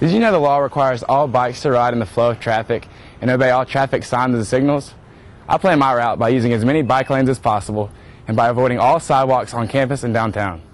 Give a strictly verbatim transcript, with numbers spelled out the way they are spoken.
Did you know the law requires all bikes to ride in the flow of traffic and obey all traffic signs and signals? I plan my route by using as many bike lanes as possible and by avoiding all sidewalks on campus and downtown.